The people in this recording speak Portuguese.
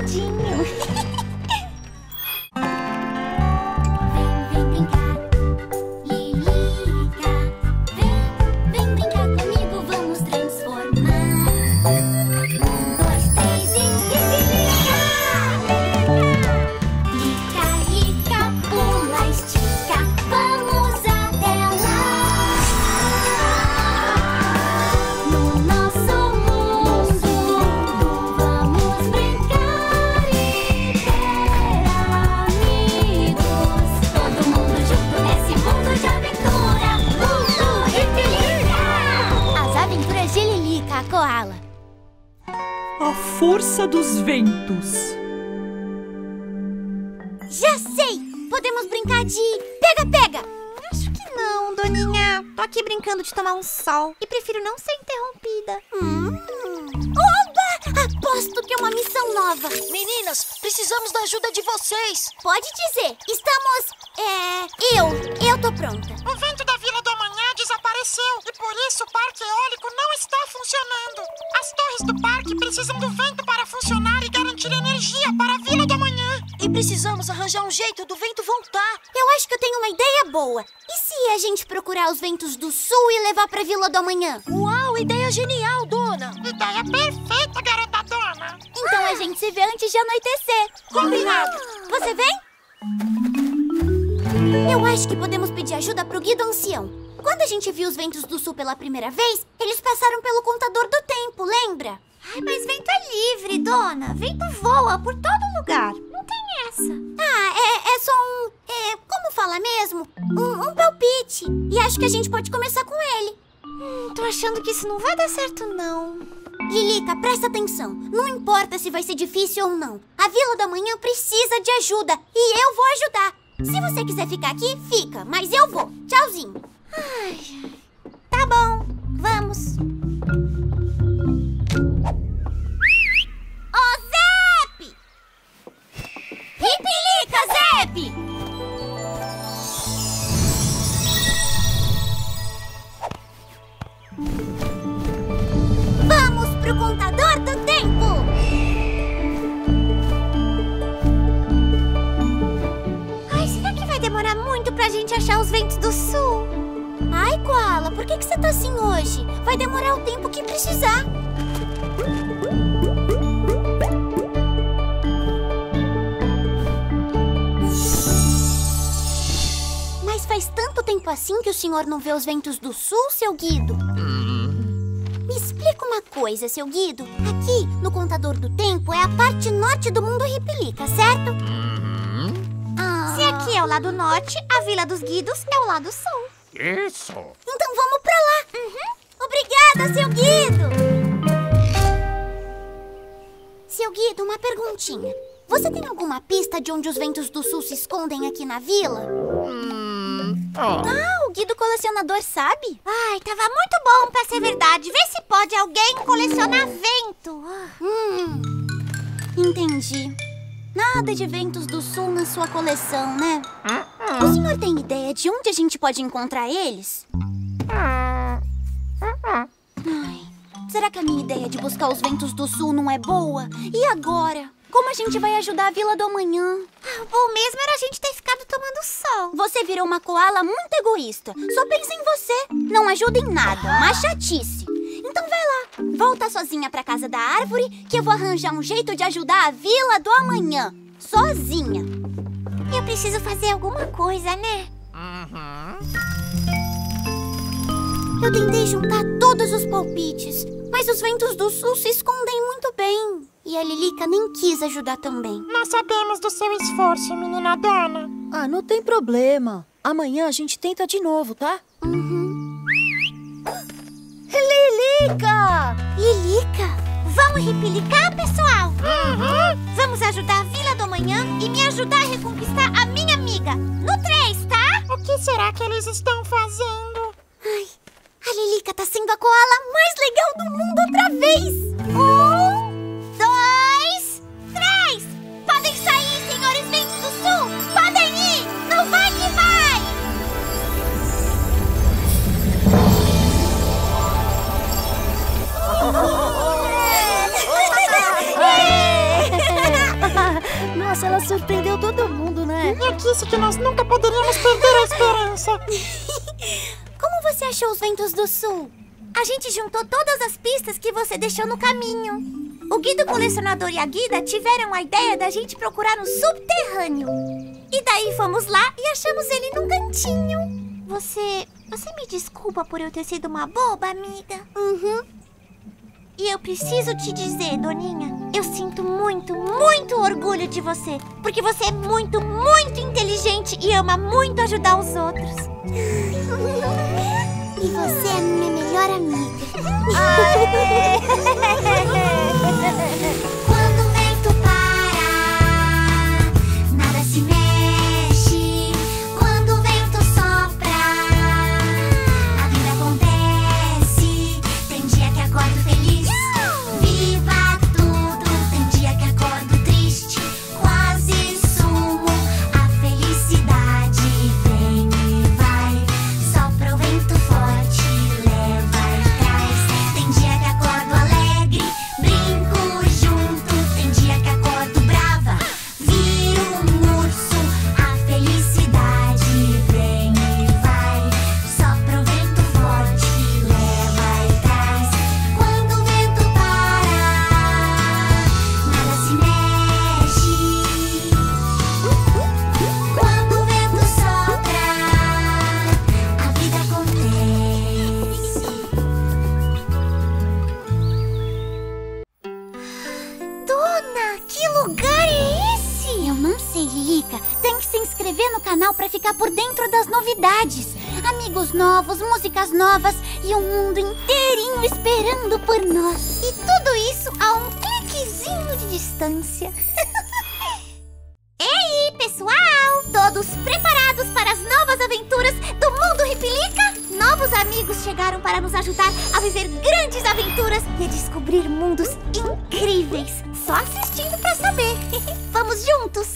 engraçadinho. A força dos ventos. Já sei! Podemos brincar de pega-pega! Acho que não, Doninha. Tô aqui brincando de tomar um sol e prefiro não ser interrompida. Oba! Aposto que é uma missão nova. Meninas, precisamos da ajuda de vocês. Pode dizer. Estamos... Eu tô pronta. O vento da Vila do Amanhã desapareceu e por isso o parque eólico não está funcionando. As torres do parque precisam do vento para funcionar e garantir energia para a Vila do Amanhã. E precisamos arranjar um jeito do vento voltar. Eu acho que eu tenho uma ideia boa. E se a gente procurar os ventos do sul e levar pra Vila do Amanhã? Uau, ideia genial, dona. Ideia perfeita, garota dona. Então a gente se vê antes de anoitecer. Combinado. Você vem? Eu acho que podemos pedir ajuda pro guia do ancião. Quando a gente viu os ventos do sul pela primeira vez, eles passaram pelo contador do tempo, lembra? Ai, mas vento é livre, dona. Vento voa por todo lugar. Não tem essa. É só como fala mesmo? Um palpite. E acho que a gente pode começar com ele. Tô achando que isso não vai dar certo, não. Lilica, presta atenção. Não importa se vai ser difícil ou não. A Vila do Amanhã precisa de ajuda e eu vou ajudar. Se você quiser ficar aqui, fica. Mas eu vou. Tchauzinho. Ai, tá bom. Vamos. Ô, Zep! Ripilica, Zep! Vamos pro contador do tempo! Ai, será que vai demorar muito pra gente achar os ventos do sul? Ai, Koala, por que você tá assim hoje? Vai demorar o tempo que precisar. Mas faz tanto tempo assim que o senhor não vê os ventos do sul, seu Guido? Me explica uma coisa, seu Guido. Aqui, no contador do tempo, é a parte norte do mundo Ripilica, certo? Se aqui é o lado norte, a Vila dos Guidos é o lado sul. Isso! Então vamos pra lá! Obrigada, seu Guido! Seu Guido, uma perguntinha. Você tem alguma pista de onde os ventos do sul se escondem aqui na vila? O Guido colecionador sabe? Ai, tava muito bom pra ser verdade. Vê se pode alguém colecionar vento. Entendi. Nada de ventos do sul na sua coleção, né? O senhor tem ideia de onde a gente pode encontrar eles? Ai, será que a minha ideia de buscar os ventos do sul não é boa? E agora? Como a gente vai ajudar a Vila do Amanhã? Bom mesmo era a gente ter ficado tomando sol. Você virou uma koala muito egoísta. Só pensa em você. Não ajuda em nada. Uma chatice. Então vai lá. Volta sozinha pra casa da árvore que eu vou arranjar um jeito de ajudar a Vila do Amanhã. Sozinha. Eu preciso fazer alguma coisa, né? Eu tentei juntar todos os palpites, mas os ventos do sul se escondem muito bem. E a Lilica nem quis ajudar também. Nós sabemos do seu esforço, menina dona. Não tem problema. Amanhã a gente tenta de novo, tá? Lilica! Lilica? Vamos ripilicar, pessoal? Vamos ajudar a Vila do Amanhã e me ajudar a reconquistar a minha amiga. No 3, tá? O que será que eles estão fazendo? Ai, a Lilica tá sendo a koala mais legal do mundo outra vez. 1, 2, 3! Podem sair, senhores ventos do sul! Podem ir! Não vai que vai! Nossa, ela surpreendeu todo mundo, né? Eu disse que nós nunca poderíamos perder a esperança. Como você achou os ventos do sul? A gente juntou todas as pistas que você deixou no caminho. O Guido Colecionador e a Guida tiveram a ideia da gente procurar no subterrâneo. E daí fomos lá e achamos ele num cantinho. Você me desculpa por eu ter sido uma boba, amiga? Uhum. E eu preciso te dizer, Doninha, eu sinto muito, muito orgulho de você. Porque você é muito, muito inteligente e ama muito ajudar os outros. E você é a minha melhor amiga. Quando o vento para, nada se mexe. Quando o vento sopra, a vida acontece. Tem dia que acordo feliz, viva tudo. Tem dia que acordo triste, quase sumo. A felicidade vem e vai, sopra o vento forte, leva e traz. Tem dia que acordo alegre, brinco junto. Tem dia que acordo brava, viro um urso. A felicidade vem e vai, sopra o vento forte, leva e traz. Quando o vento para, nada se mexe. Quando o vento sopra, a vida acontece. Dona, que lugar é esse? Eu não sei, Rica. Tem que se inscrever no canal pra ficar por dentro das novidades. Amigos novos, músicas novas e um mundo inteirinho esperando por nós. E tudo isso a um cliquezinho de distância. Ei, pessoal! Todos preparados para as novas aventuras do mundo Ripilica? Novos amigos chegaram para nos ajudar a viver grandes aventuras e a descobrir mundos incríveis. Só assistindo para saber. Vamos juntos!